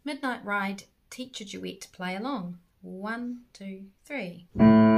Midnight Ride, teacher duet, play along. 1, 2, 3.